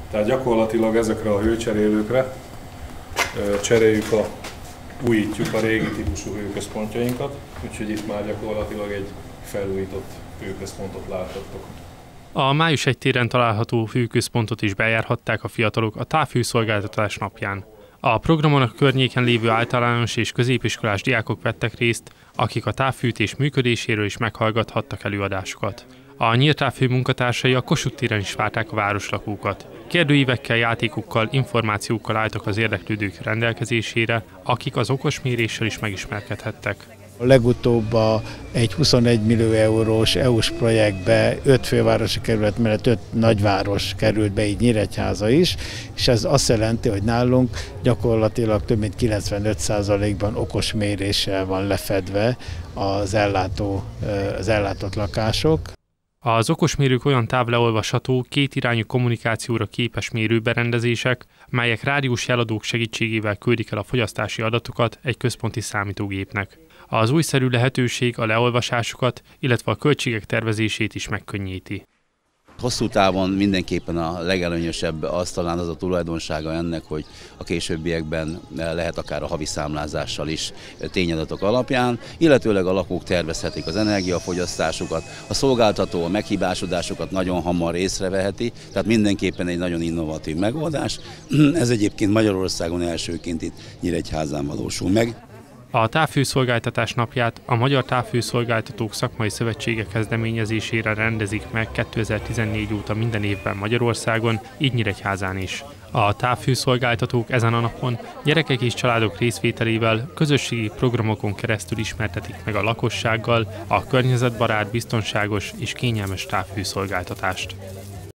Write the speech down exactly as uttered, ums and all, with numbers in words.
Tehát gyakorlatilag ezekre a hőcserélőkre cseréljük a, újítjuk a régi típusú hőközpontjainkat, úgyhogy itt már gyakorlatilag egy felújított hőközpontot láthattok. A Május egy téren található hőközpontot is bejárhatták a fiatalok a távhőszolgáltatás napján. A programon a környéken lévő általános és középiskolás diákok vettek részt, akik a távfűtés működéséről is meghallgathattak előadásokat. A Nyílt Távhő munkatársai a Kossuth téren is várták a városlakókat. Kérdőívekkel, játékokkal, információkkal álltak az érdeklődők rendelkezésére, akik az okosméréssel is megismerkedhettek. A legutóbb a, egy huszonegy millió eurós é u-s projektbe öt fővárosi kerület mellett öt nagyváros került be, így Nyíregyháza is, és ez azt jelenti, hogy nálunk gyakorlatilag több mint kilencvenöt százalékban okos méréssel van lefedve az, ellátó, az ellátott lakások. Az okosmérők olyan távleolvasható, kétirányú kommunikációra képes mérőberendezések, melyek rádiós jeladók segítségével küldik el a fogyasztási adatokat egy központi számítógépnek. Az újszerű lehetőség a leolvasásokat, illetve a költségek tervezését is megkönnyíti. Hosszú távon mindenképpen a legelőnyösebb az talán az a tulajdonsága ennek, hogy a későbbiekben lehet akár a havi számlázással is tényadatok alapján, illetőleg a lakók tervezhetik az energiafogyasztásukat, a szolgáltató a meghibásodásokat nagyon hamar észreveheti, tehát mindenképpen egy nagyon innovatív megoldás. Ez egyébként Magyarországon elsőként itt Nyíregyházán valósul meg. A Távhőszolgáltatás napját a Magyar Távhőszolgáltatók Szakmai Szövetsége kezdeményezésére rendezik meg kétezer-tizennégy óta minden évben Magyarországon, így Nyíregyházán is. A távhőszolgáltatók ezen a napon gyerekek és családok részvételével közösségi programokon keresztül ismertetik meg a lakossággal a környezetbarát, biztonságos és kényelmes távhőszolgáltatást.